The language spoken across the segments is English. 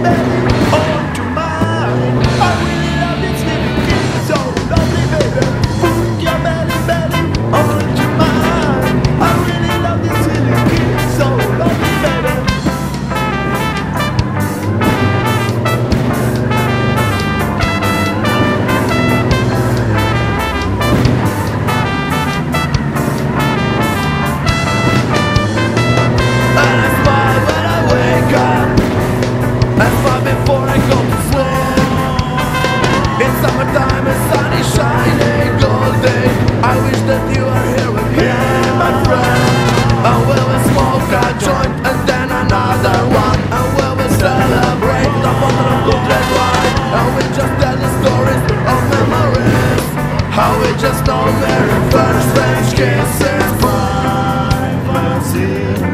Before I go to sleep, it's summertime, it's sunny, shining, golden. I wish that you are here with me, my friend. And we will smoke a joint and then another one, and we will celebrate the bottle of good red wine. And we just tell the stories of memories, how we just know very first French kisses. Privacy,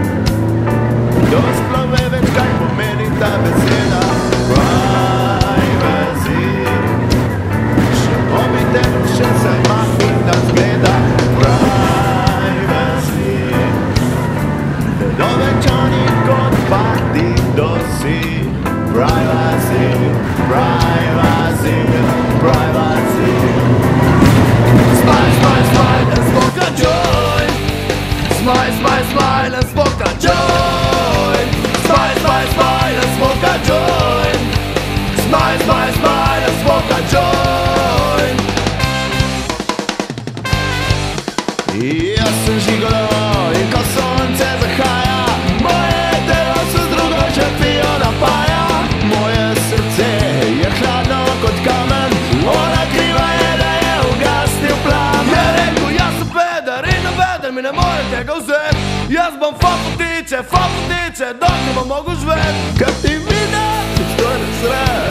dość plowewych kaj pomeni ta beseda. Privacy, še obite še se mahni da zgleda. Privacy, dovečani kot partidosi. Privacy, privacy, privacy. Smile, smile, smile and smoke a joint. Smile, smile, smile and smoke a joint. Smile, smile, smile and smoke a joint. Smile, smile, smile and smoke a joint. Jaz sem žigolo in ko sonce zahaja, moje telo se z drugo že pijo napaja. Moje srce je hladno kot kamen, ona kriva je, da je ugasnil plamen. Je rekel, jaz sem peder in nobeden mi ne more tega vzet. Jaz bom fototiče, dokler bom mogel žvet. Kad ti vidim, to je nesret.